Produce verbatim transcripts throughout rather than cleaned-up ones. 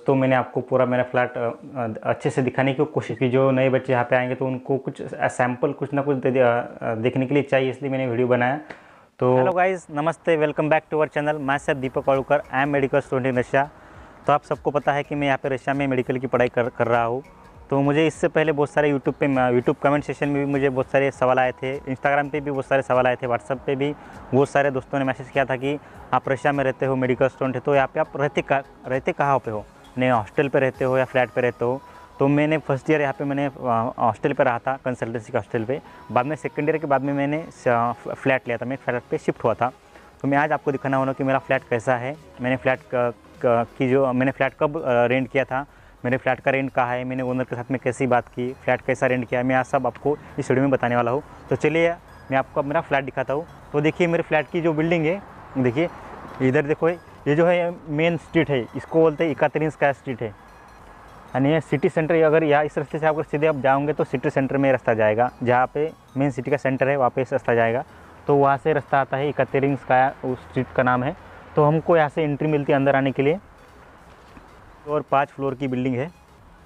तो मैंने आपको पूरा मेरा फ्लैट अच्छे से दिखाने की कोशिश की। जो नए बच्चे यहाँ पे आएंगे तो उनको कुछ सैम्पल कुछ ना कुछ दे, देखने के लिए चाहिए, इसलिए मैंने वीडियो बनाया। तो hello guys, namaste, welcome back to our channel. मैं sir Deepak Walukar, I am medical student in Russia. तो आप सबको पता है कि मैं यहाँ पे रशिया में मेडिकल की पढ़ाई कर कर रहा हूँ। तो मुझे इससे पहले बहुत सारे यूट्यूब पे यूट्यूब कमेंट सेशन में भी मुझे बहुत सारे सवाल आए थे, इंस्टाग्राम पे भी बहुत सारे सवाल आए थे, व्हाट्सअप पे भी बहुत सारे दोस्तों ने मैसेज किया था कि आप रशिया में रहते हो, मेडिकल स्टूडेंट है, तो यहाँ पे आप रहते कहाँ रहते कहाँ पे हो, नहीं हॉस्टल पे रहते हो या फ्लैट पे रहते हो। तो मैंने फर्स्ट ईयर यहाँ पे मैंने हॉस्टल पे रहा था, कंसल्टेंसी के हॉस्टल पे। बाद में सेकेंड ईयर के बाद में मैंने फ्लैट लिया था, मैं फ्लैट पे शिफ्ट हुआ था। तो मैं आज आपको दिखाना वाला कि मेरा फ्लैट कैसा है, मैंने फ्लैट की जो मैंने फ्लैट कब रेंट किया था, मेरे फ्लैट का रेंट कहाँ है, मैंने ओनर के साथ में कैसी बात की, फ्लैट कैसा रेंट किया है, मैं आज सब आपको इस वीडियो में बताने वाला हूँ। तो चलिए मैं आपको अब मेरा फ्लैट दिखाता हूँ। तो देखिए मेरे फ्लैट की जो बिल्डिंग है, देखिए इधर देखो, ये जो है मेन स्ट्रीट है, इसको बोलते हैं इकातेरिनस्काया स्ट्रीट है, यानी ये सिटी सेंटर। अगर यहाँ इस रास्ते से अगर सीधे आप जाओगे तो सिटी सेंटर में रास्ता जाएगा, जहाँ पे मेन सिटी का सेंटर है वहाँ पे रास्ता जाएगा। तो वहाँ से रास्ता आता है, इकातेरिनस्काया उस स्ट्रीट का नाम है। तो हमको यहाँ से एंट्री मिलती है अंदर आने के लिए। और पाँच फ्लोर की बिल्डिंग है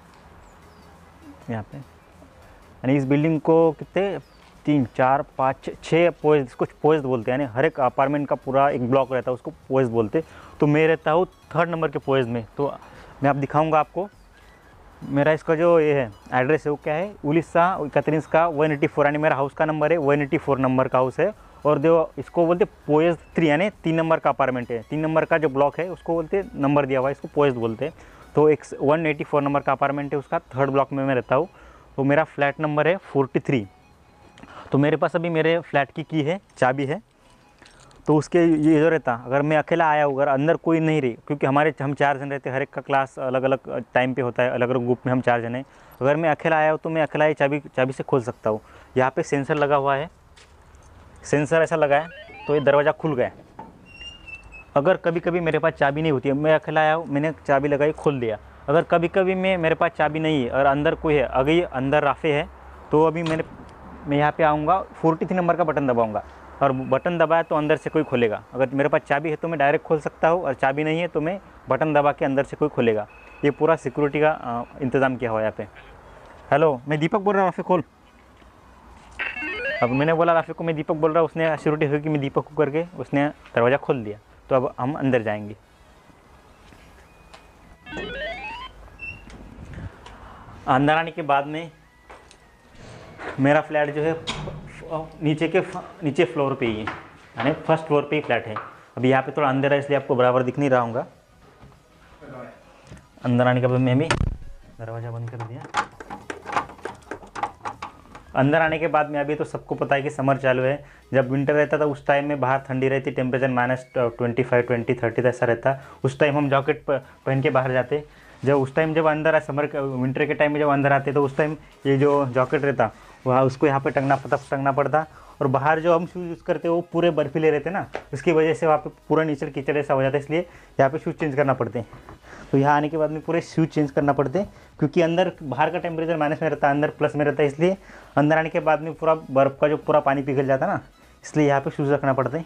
यहाँ पे, यानी इस बिल्डिंग को कितने तीन चार पाँच छः पोइज, कुछ पोइज बोलते हैं, यानी हर एक अपार्टमेंट का पूरा एक ब्लॉक रहता है, उसको पोइज बोलते। तो मैं रहता हूँ थर्ड नंबर के पोइज में। तो मैं आप दिखाऊंगा आपको मेरा इसका जो ये है एड्रेस है वो क्या है, Ulitsa Ekaterinskaya one eighty four, यानी मेरा हाउस का नंबर है वन एटी फोर नंबर का हाउस है। और जो इसको बोलते पोइज थ्री, यानी तीन नंबर का अपार्टमेंट है, तीन नंबर का जो ब्लॉक है उसको बोलते नंबर दिया हुआ है, इसको पोइज बोलते हैं। तो एक वन एटी फोर नंबर का अपार्टमेंट है, उसका थर्ड ब्लॉक में मैं रहता हूँ। तो मेरा फ्लैट नंबर है फोर्टी थ्री। तो मेरे पास अभी मेरे फ्लैट की की है, चाबी है। तो उसके ये जो रहता, अगर मैं अकेला आया हूँ, अगर अंदर कोई नहीं रही, क्योंकि हमारे हम चार जन रहते हैं, हर एक का क्लास अलग अलग टाइम पे होता है, अलग अलग ग्रुप में हम चार जन हैं। अगर मैं अकेला आया हूँ तो मैं अकेला ही चाबी चाबी से खोल सकता हूँ। यहाँ पे सेंसर लगा हुआ है, सेंसर ऐसा लगा है तो ये दरवाज़ा खुल गया। अगर कभी कभी मेरे पास चाबी नहीं होती है, मैं अकेला आया हूँ, मैंने चाबी लगाई खोल दिया। अगर कभी कभी मैं मेरे पास चाबी नहीं है और अंदर कोई है, अगर ये अंदर राफे है, तो अभी मैंने मैं यहाँ पे आऊँगा, फोर्टी थ्री नंबर का बटन दबाऊँगा और बटन दबाया तो अंदर से कोई खोलेगा। अगर मेरे पास चाबी है तो मैं डायरेक्ट खोल सकता हूँ, और चाबी नहीं है तो मैं बटन दबा के अंदर से कोई खोलेगा। ये पूरा सिक्योरिटी का इंतज़ाम किया हुआ है यहाँ पे। हेलो, मैं दीपक बोल रहा हूँ, राफे खोल। अब मैंने बोला राफे को मैं दीपक बोल रहा हूँ, उसने सिक्योरिटी हुई कि मैं दीपक को करके उसने दरवाज़ा खोल दिया। तो अब हम अंदर जाएंगे। अंदर आने के बाद में मेरा फ्लैट जो है नीचे के नीचे फ्लोर पे ही है, यानी फर्स्ट फ्लोर पे ही फ्लैट है। अभी यहाँ पे थोड़ा अंदर है इसलिए आपको बराबर दिख नहीं रहा हूँगा। अंदर आने के बाद मैं भी दरवाज़ा बंद कर दिया। अंदर आने के बाद में अभी तो सबको पता है कि समर चालू है। जब विंटर रहता था उस टाइम में बाहर ठंडी रहती, temperature minus twenty five twenty thirty ऐसा रहता। उस टाइम हम जैकेट पहन के बाहर जाते। जब उस टाइम जब अंदर आए, समर विंटर के टाइम में जब अंदर आते तो उस टाइम ये जो जैकेट रहता वह उसको यहाँ पे टंगना पड़ता टंगना पड़ता और बाहर जो हम शूज़ यूज़ करते वो पूरे बर्फीले रहते ना, उसकी वजह से वहाँ पे पूरा नीचे कीचड़ ऐसा हो जाता है, इसलिए यहाँ पे शूज़ चेंज करना पड़ते हैं। तो यहाँ आने के बाद में पूरे शूज़ चेंज करना पड़ते हैं, क्योंकि अंदर बाहर का टेम्परेचर माइनस में रहता है, अंदर प्लस में रहता है, इसलिए अंदर आने के बाद में पूरा बर्फ़ का जो पूरा पानी पिघल जाता है ना, इसलिए यहाँ पे शूज़ रखना पड़ते हैं।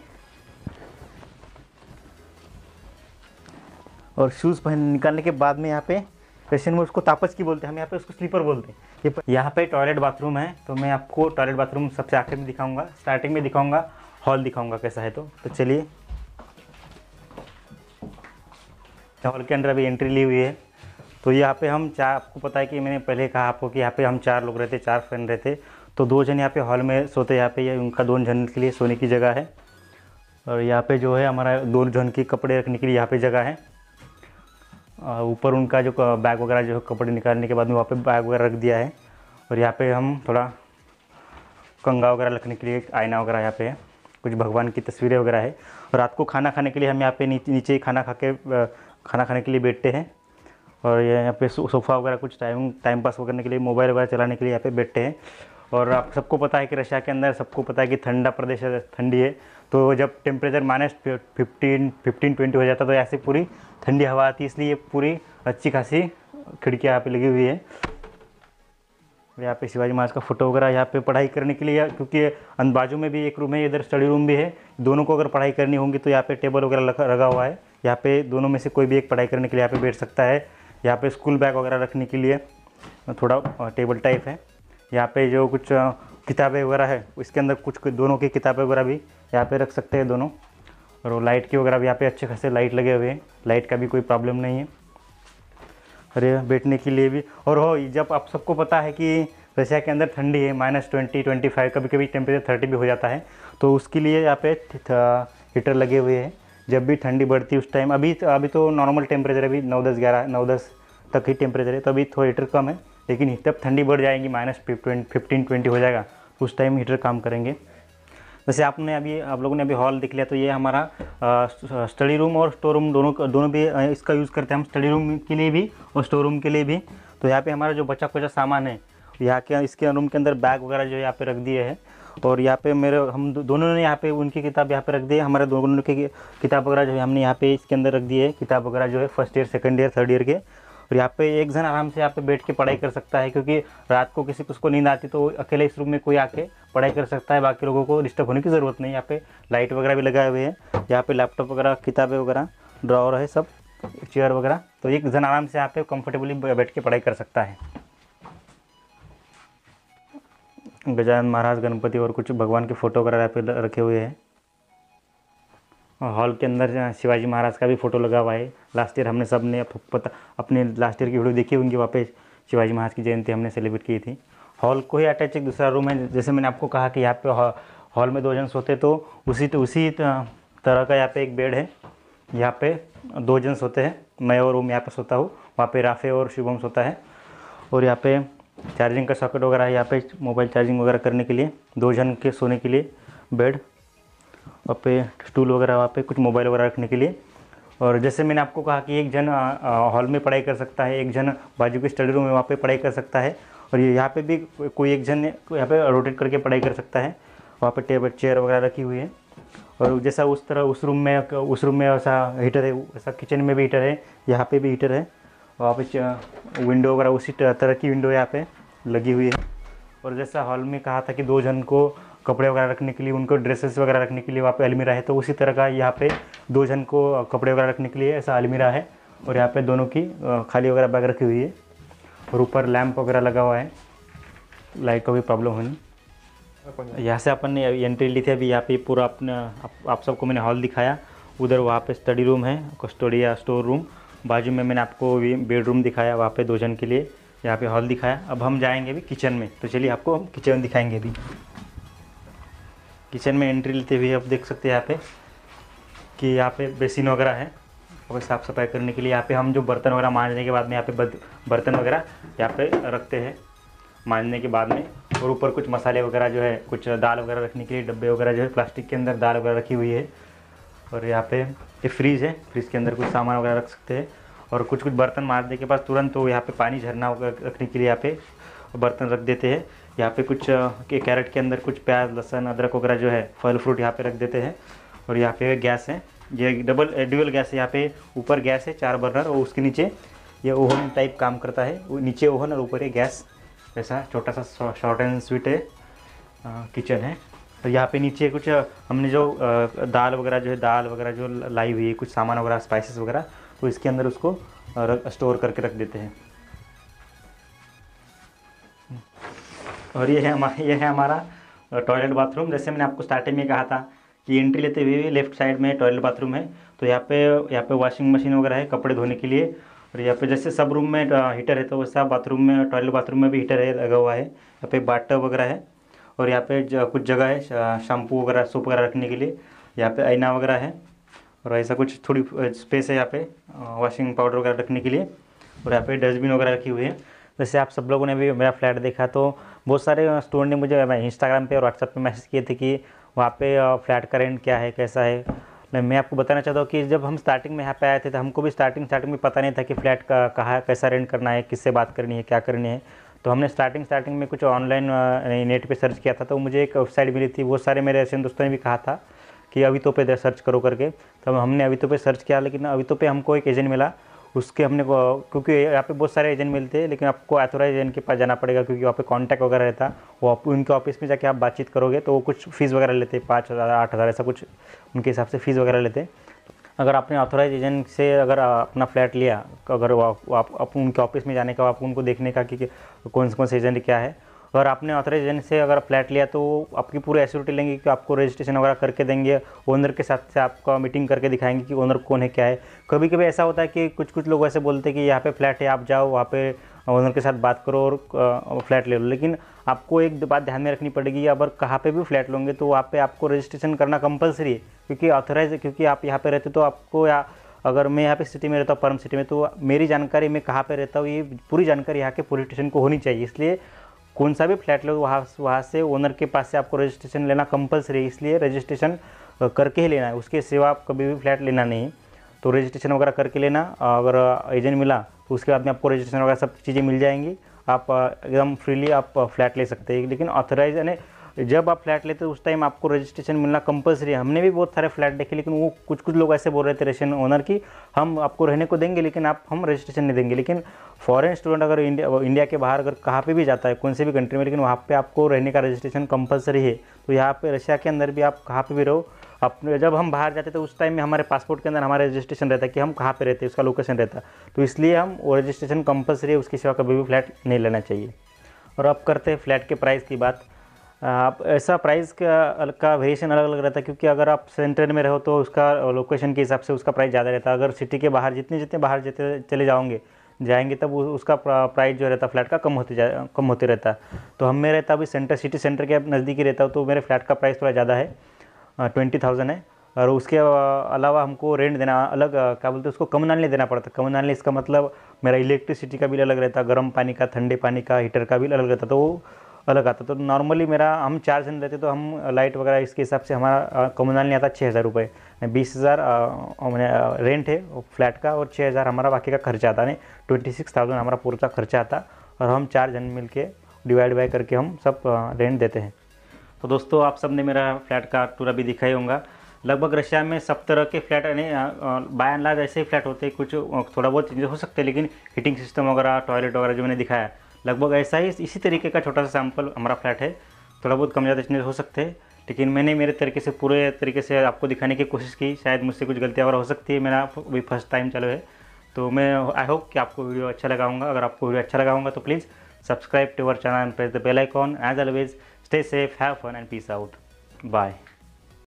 और शूज़ पहन निकालने के बाद में यहाँ पे रशियन में उसको तापच की बोलते हैं, हम यहाँ पे उसको स्लीपर बोलते हैं। ये यहाँ पे टॉयलेट बाथरूम है, तो मैं आपको टॉयलेट बाथरूम सबसे आखिर में दिखाऊंगा, स्टार्टिंग में दिखाऊंगा, हॉल दिखाऊंगा कैसा है। तो तो चलिए, हॉल के अंदर अभी एंट्री ली हुई है। तो यहाँ पे हम चार, आपको पता है कि मैंने पहले कहा आपको कि यहाँ पे हम चार लोग रहते, चार फ्रेंड रहते। तो दो जन यहाँ पे हॉल में सोते, यहाँ पे ये उनका दो जन के लिए सोने की जगह है। और यहाँ पे जो है हमारा दो जन के कपड़े रखने के लिए यहाँ पे जगह है। ऊपर उनका जो बैग वगैरह जो कपड़े निकालने के बाद में वहाँ पे बैग वगैरह रख दिया है। और यहाँ पे हम थोड़ा कंगा वगैरह रखने के लिए आईना वगैरह यहाँ पे है, कुछ भगवान की तस्वीरें वगैरह है। और रात को खाना खाने के लिए हम यहाँ पे नीचे नीचे खाना खा के खाना खाने के लिए बैठते हैं। और यहाँ पे सोफ़ा वगैरह कुछ टाइम टाइम पास करने के लिए, मोबाइल वगैरह चलाने के लिए यहाँ पे बैठते हैं। और आप सबको पता है कि रशिया के अंदर सबको पता है कि ठंडा प्रदेश है, ठंडी है। तो जब temperature minus fifteen fifteen twenty हो जाता तो ऐसे पूरी ठंडी हवा आती है, इसलिए पूरी अच्छी खासी खिड़कियाँ यहाँ पे लगी हुई है। यहाँ पे शिवाजी महाराज का फोटो वगैरह यहाँ पे पढ़ाई करने के लिए, क्योंकि बाजू में भी एक रूम है, इधर स्टडी रूम भी है। दोनों को अगर पढ़ाई करनी होगी तो यहाँ पे टेबल वगैरह लगा हुआ है। यहाँ पे दोनों में से कोई भी एक पढ़ाई करने के लिए यहाँ पे बैठ सकता है। यहाँ पे स्कूल बैग वगैरह रखने के लिए थोड़ा टेबल टाइप है। यहाँ पे जो कुछ किताबें वगैरह है इसके अंदर कुछ कुछ दोनों की किताबें वगैरह भी यहाँ पे रख सकते हैं दोनों। और वो लाइट की वगैरह भी यहाँ पे अच्छे खासे लाइट लगे हुए हैं, लाइट का भी कोई प्रॉब्लम नहीं है। अरे बैठने के लिए भी, और हो जब आप सबको पता है कि रशिया के अंदर ठंडी है, माइनस ट्वेंटी ट्वेंटी फाइव कभी कभी टेम्परेचर थर्टी भी हो जाता है, तो उसके लिए यहाँ पे हीटर लगे हुए हैं। जब भी ठंडी बढ़ती है उस टाइम, अभी अभी तो नॉर्मल टेम्परेचर अभी नौ दस ग्यारह नौ दस तक ही टेम्परेचर है, तो अभी थोड़ा हीटर कम है, लेकिन जब ठंडी बढ़ जाएगी माइनस फिफ्टीन ट्वेंटी हो जाएगा उस टाइम हीटर काम करेंगे। वैसे आपने अभी आप लोगों ने अभी हॉल देख लिया, तो ये हमारा स्टडी रूम और स्टोर रूम दोनों दोनों भी इसका यूज़ करते हैं हम, स्टडी रूम के लिए भी और स्टोर रूम के लिए भी। तो यहाँ पे हमारा जो बचा खुचा सामान है यहाँ के इसके रूम के अंदर बैग वगैरह जो यहाँ पे रख दिए हैं। और यहाँ पे मेरे हम दोनों ने यहाँ पे उनकी किताब यहाँ पे रख दी है, हमारे दोनों की किताब वगैरह जो है हमने यहाँ पे इसके अंदर रख दी है, किताब वगैरह जो है first year second year third year के। और यहाँ पे एक जन आराम से यहाँ पे बैठ के पढ़ाई कर सकता है, क्योंकि रात को किसी को उसको नींद आती तो अकेले इस रूम में कोई आके पढ़ाई कर सकता है, बाकी लोगों को डिस्टर्ब होने की ज़रूरत नहीं। यहाँ पे लाइट वगैरह भी लगाए हुए हैं, यहाँ पे लैपटॉप वगैरह किताबें वगैरह ड्रॉवर है सब, चेयर वगैरह, तो एक जन आराम से यहाँ पे कंफर्टेबली बैठ के पढ़ाई कर सकता है। गजानन महाराज, गणपति और कुछ भगवान के फ़ोटो वगैरह यहाँ पे रखे हुए हैं। हॉल के अंदर शिवाजी महाराज का भी फ़ोटो लगा हुआ है। लास्ट ईयर हमने सब ने पता अपने लास्ट ईयर की वीडियो देखी होंगी, वहाँ पे शिवाजी महाराज की जयंती हमने सेलिब्रेट की थी। हॉल को ही अटैच एक दूसरा रूम है, जैसे मैंने आपको कहा कि यहाँ पे हॉल में दो जन सोते, तो उसी उसी तरह का यहाँ पे एक बेड है, यहाँ पे दो जन सोते हैं। मैं और रूम यहाँ पे सोता हूँ, वहाँ पे राफे और शुभम सोता है। और यहाँ पे चार्जिंग का सॉकेट वगैरह है, यहाँ पे मोबाइल चार्जिंग वगैरह करने के लिए, दो जन के सोने के लिए बेड, वहाँ पे स्टूल वगैरह, वहाँ पे कुछ मोबाइल वगैरह रखने के लिए। और जैसे मैंने आपको कहा कि एक जन हॉल में पढ़ाई कर सकता है, एक जन बाजू के स्टडी रूम में वहाँ पे पढ़ाई कर सकता है, और ये यहाँ पे भी कोई एक जन यहाँ पे रोटेट करके पढ़ाई कर सकता है। वहाँ पे टेबल चेयर वगैरह रखी हुई है। और जैसा उस तरह उस रूम में उस रूम में वैसा हीटर है, वैसा किचन में भी हीटर है, यहाँ पे भी हीटर है। वहाँ पे विंडो वगैरह उसी तरह की विंडो यहाँ पे लगी हुई है। और जैसा हॉल में कहा था कि दो जन को कपड़े वगैरह रखने के लिए, उनको ड्रेसेस वगैरह रखने के लिए वहाँ पे अलमीरा है, तो उसी तरह का यहाँ पे दो जन को कपड़े वगैरह रखने के लिए ऐसा अलमीरा है। और यहाँ पे दोनों की खाली वगैरह बैग रखी हुई है। और ऊपर लैंप वगैरह लगा हुआ है, लाइट का भी प्रॉब्लम होनी। यहाँ से अपन ने एंट्री ली थी। अभी यहाँ पे पूरा अपना आप, आप सबको मैंने हॉल दिखाया। उधर वहाँ पे स्टडी रूम है, कस्टोडी या स्टोर रूम। बाजू में मैंने आपको बेडरूम दिखाया, वहाँ पे दो जन के लिए। यहाँ पे हॉल दिखाया। अब हम जाएंगे अभी किचन में, तो चलिए आपको हम किचन दिखाएंगे। अभी किचन में एंट्री लेते हुए आप देख सकते हैं यहाँ पे कि यहाँ पे बेसिन वगैरह है और साफ़ सफाई करने के लिए। यहाँ पे हम जो बर्तन वगैरह मांजने के बाद में यहाँ पे बर्तन वगैरह यहाँ पे रखते हैं मांजने के बाद में। और ऊपर कुछ मसाले वगैरह जो है, कुछ दाल वगैरह रखने के लिए डब्बे वगैरह जो है प्लास्टिक के अंदर दाल वगैरह रखी हुई है। और यहाँ पे ये फ्रीज है, फ्रीज के अंदर कुछ सामान वगैरह रख सकते हैं। और कुछ कुछ बर्तन मारने के पास तुरंत तो यहाँ पे पानी झरना रखने के लिए यहाँ पे बर्तन रख देते हैं। यहाँ पे कुछ के कैरेट के अंदर कुछ प्याज लहसुन अदरक वगैरह जो है फल फ्रूट यहाँ पे रख देते हैं। और यहाँ पे गैस है, ये डबल ड्यूअल गैस है। यहाँ पे ऊपर गैस है चार बर्नर, और उसके नीचे ये ओवन टाइप काम करता है। नीचे ओवन और ऊपर ये गैस, ऐसा छोटा सा शॉर्ट एंड स्वीट है किचन है। और यहाँ पे नीचे कुछ हमने जो आ, दाल वगैरह जो है दाल वगैरह जो लाई हुई है, कुछ सामान वगैरह स्पाइसेस वगैरह, तो इसके अंदर उसको स्टोर करके रख देते हैं। और ये है हमारा ये है हमारा टॉयलेट बाथरूम। जैसे मैंने आपको स्टार्टिंग में कहा था कि एंट्री लेते हुए लेफ्ट साइड में टॉयलेट बाथरूम है। तो यहाँ पे यहाँ पे वॉशिंग मशीन वगैरह है कपड़े धोने के लिए। और यहाँ पे जैसे सब रूम में हीटर है, तो वैसा बाथरूम में टॉयलेट बाथरूम में भी हीटर है लगा हुआ है। यहाँ पे बाथटब वगैरह है। और यहाँ पे कुछ जगह है शैम्पू वगैरह सोप वगैरह रखने के लिए। यहाँ पे आईना वगैरह है। और ऐसा कुछ थोड़ी स्पेस है यहाँ पे वॉशिंग पाउडर वगैरह रखने के लिए। और यहाँ पे डस्टबिन वगैरह रखी हुई है। जैसे आप सब लोगों ने भी मेरा फ्लैट देखा, तो बहुत सारे स्टूडेंट ने मुझे इंस्टाग्राम पे और व्हाट्सएप पे मैसेज किए थे कि वहाँ पे फ्लैट का रेंट क्या है, कैसा है। मैं आपको बताना चाहता हूँ कि जब हम स्टार्टिंग में यहाँ पे आए थे, तो हमको भी स्टार्टिंग स्टार्टिंग में पता नहीं था कि फ्लैट का कहाँ कैसा रेंट करना है, किससे बात करनी है, क्या करनी है। तो हमने स्टार्टिंग स्टार्टिंग में कुछ ऑनलाइन नेट पे सर्च किया था, तो मुझे एक वेबसाइट मिली थी। बहुत सारे मेरे ऐसे दोस्तों ने भी कहा था कि अवितो पे सर्च करो करके। तो हमने अवितो पे सर्च किया, लेकिन अवितो पे हमको एक एजेंट मिला। उसके हमने क्योंकि यहाँ पे बहुत सारे एजेंट मिलते हैं, लेकिन आपको ऑथोराइज एजेंट के पास जाना पड़ेगा, क्योंकि वहाँ पे कॉन्टैक्ट वगैरह रहता है। वो आप उनके ऑफिस में जाके आप बातचीत करोगे तो वो कुछ फ़ीस वगैरह लेते हैं, पाँच हज़ार आठ हज़ार ऐसा कुछ उनके हिसाब से फ़ीस वगैरह लेते हैं। अगर आपने ऑथोराइज एजेंट से अगर अपना फ्लैट लिया, अगर वो आप, आप, आप उनके ऑफिस में जाने का, आपको उनको देखने का कि, कि कौन से कौन से एजेंट क्या है, अगर आपने ऑथोराइज एजेंट से अगर फ्लैट लिया तो आपकी पूरी एश्योरिटी लेंगे कि आपको रजिस्ट्रेशन वगैरह करके देंगे, ओनर के साथ से आपका मीटिंग करके दिखाएंगे कि ओनर कौन है क्या है। कभी कभी ऐसा होता है कि कुछ कुछ लोग ऐसे बोलते हैं कि यहाँ पे फ्लैट है, आप जाओ वहाँ पे ओनर के साथ बात करो और फ्लैट ले लो। लेकिन आपको एक बात ध्यान में रखनी पड़ेगी, अगर कहाँ पे भी फ्लैट लोगे तो वहाँ पे आपको रजिस्ट्रेशन करना कंपलसरी है, क्योंकि ऑथोराइज क्योंकि आप यहाँ पे रहते तो आपको, या अगर मैं यहाँ पे सिटी में रहता हूँ, परम सिटी में, तो मेरी जानकारी मैं कहाँ पे रहता हूँ ये पूरी जानकारी यहाँ के पुलिस स्टेशन को होनी चाहिए। इसलिए कौन सा भी फ्लैट लो वहाँ वहाँ से ओनर के पास से आपको रजिस्ट्रेशन लेना कंपलसरी है, इसलिए रजिस्ट्रेशन करके ही लेना है, उसके सिवा आप कभी भी फ्लैट लेना नहीं। तो रजिस्ट्रेशन वगैरह करके लेना। अगर एजेंट मिला तो उसके बाद में आपको रजिस्ट्रेशन वगैरह सब चीज़ें मिल जाएंगी, आप एकदम फ्रीली आप फ्लैट ले सकते हैं। लेकिन ऑथराइज यानी जब आप फ्लैट लेते हो उस टाइम आपको रजिस्ट्रेशन मिलना कंपलसरी है। हमने भी बहुत सारे फ्लैट देखे, लेकिन वो कुछ कुछ लोग ऐसे बोल रहे थे रेशन ओनर की, हम आपको रहने को देंगे लेकिन आप हम रजिस्ट्रेशन नहीं देंगे। लेकिन फॉरेन स्टूडेंट अगर इंडिया इंडिया के बाहर अगर कहाँ पे भी जाता है, कौन से भी कंट्री में, लेकिन वहाँ पे आपको रहने का रजिस्ट्रेशन कंपलसरी है। तो यहाँ पे रशिया के अंदर भी आप कहाँ पे भी रहो, अपने जब हम बाहर जाते तो उस टाइम में हमारे पासपोर्ट के अंदर हमारा रजिस्ट्रेशन रहता है कि हम कहाँ पे रहते हैं, उसका लोकेशन रहता है। तो इसलिए हम वो रजिस्ट्रेशन कंपलसरी है, उसके सिवा कभी भी फ्लैट नहीं लेना चाहिए। और अब करते हैं फ्लैट के प्राइस की बात। आप ऐसा प्राइस का का वेरिएशन अलग अलग रहता है, क्योंकि अगर आप सेंटर में रहो तो उसका लोकेशन के हिसाब से उसका प्राइस ज़्यादा रहता है। अगर सिटी के बाहर जितने जितने बाहर जाते चले जाओगे जाएंगे तब उसका प्राइस जो रहता है फ्लैट का कम होते जा कम होते रहता है। तो हम में रहता अभी सेंटर सिटी सेंटर के नज़दीकी रहता हूँ, तो मेरे फ्लैट का प्राइस थोड़ा ज़्यादा है, ट्वेंटी थाउजेंड है। और उसके अलावा हमको रेंट देना अलग, क्या बोलते हैं उसको, कम्युनली देना पड़ता है। कम्युनली इसका मतलब मेरा इलेक्ट्रिसिटी का बिल अलग रहता है, गर्म पानी का, ठंडे पानी का, हीटर का बिल अलग रहता, तो वो अलग आता। तो नॉर्मली मेरा हम चार जन रहते तो हम लाइट वगैरह इसके हिसाब से हमारा कम्युनल नहीं आता छः हज़ार रुपये, बीस हज़ार रेंट है फ्लैट का और छः हज़ार हमारा बाकी का खर्चा आता है, ट्वेंटी सिक्स थाउजेंड हमारा पूरा खर्चा आता। और हम चार जन मिल के डिवाइड बाई करके हम सब रेंट देते हैं। तो दोस्तों आप सब ने मेरा फ्लैट का टूर अभी दिखा ही होगा। लगभग रशिया में सब तरह के फ्लैट यानी बाय एंड लार्ज ऐसे ही फ्लैट होते हैं, कुछ थोड़ा बहुत चेंजेस हो सकते हैं, लेकिन हीटिंग सिस्टम वगैरह, टॉयलेट वगैरह जो मैंने दिखाया लगभग ऐसा ही इसी तरीके का छोटा सा सैंपल हमारा फ्लैट है। थोड़ा बहुत कम ज़्यादा चेंजेस हो सकते हैं, लेकिन मैंने मेरे तरीके से पूरे तरीके से आपको दिखाने की कोशिश की। शायद मुझसे कुछ गलतियाँ वगैरह हो सकती है, मेरा अभी फर्स्ट टाइम चालू है। तो मैं आई होप कि आपको वीडियो अच्छा लगा होगा। अगर आपको वीडियो अच्छा लगा होगा तो please subscribe to our channel and press the bell icon. As always stay safe, have fun and peace out, bye.